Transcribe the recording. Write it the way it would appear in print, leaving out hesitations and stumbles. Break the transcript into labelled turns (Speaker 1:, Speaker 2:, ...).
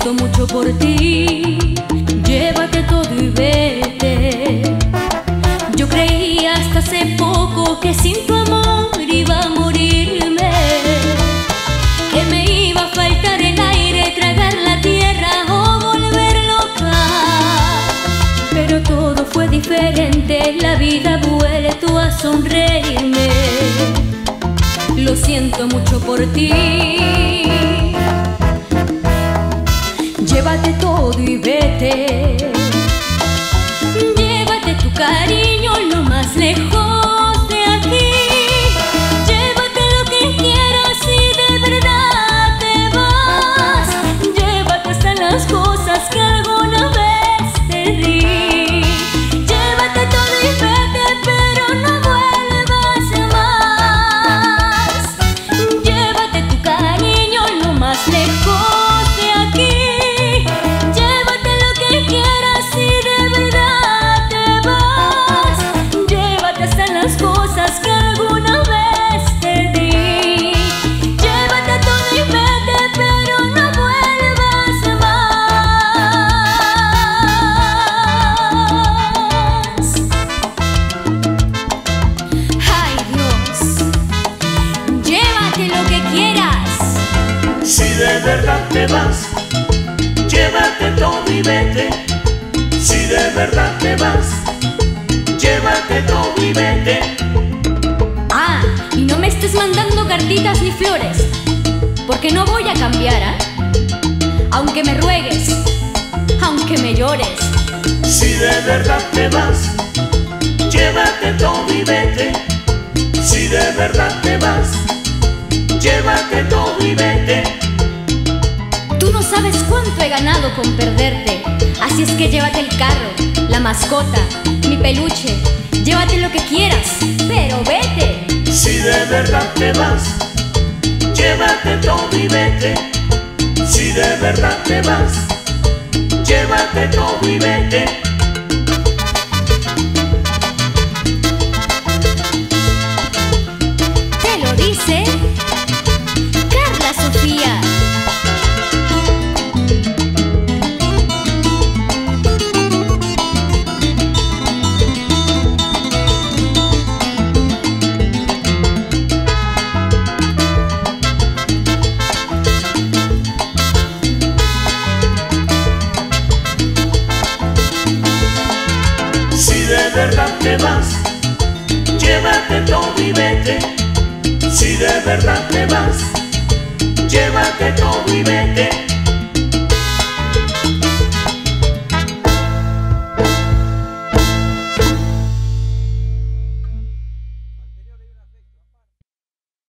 Speaker 1: siento mucho por ti. Llévate todo y vete. Yo creía hasta hace poco que sin tu amor iba a morirme, que me iba a faltar el aire, tragar la tierra o volver loca. Pero todo fue diferente, la vida ha vuelto a sonreírme. Lo siento mucho por ti. Llévate todo y vete. Llévate tu cariño lo más lejos de aquí. Llévate lo que quieras si de verdad te vas. Llévate hasta las cosas que alguna vez te di. Llévate todo y vete, pero no vuelvas más. Llévate tu cariño lo más lejos de aquí. Llévate lo que quieras si de verdad te vas. Llévate hasta las cosas que alguna vez te di. Llévate todo y vete, pero no vuelvas más. Ay, Dios, llévate lo que quieras.
Speaker 2: Si de verdad te vas, llévate todo y vete. Si de verdad te vas, llévate todo y vete.
Speaker 1: Ah, y no me estés mandando cartitas ni flores, porque no voy a cambiar, ¿ah? Aunque me ruegues, aunque me llores.
Speaker 2: Si de verdad te vas, llévate todo y vete. Si de verdad te vas, llévate todo y vete.
Speaker 1: Tú no sabes cuánto he ganado con perderte. Así es que llévate el carro, la mascota, mi peluche. Llévate lo que quieras, pero vete.
Speaker 2: Si de verdad te vas, llévate todo y vete. Si de verdad te vas, llévate todo y vete.
Speaker 1: Te lo dice Carla Sofía.
Speaker 2: Si de verdad te vas, llévate todo y vete. Si de verdad te vas, llévate todo y vete.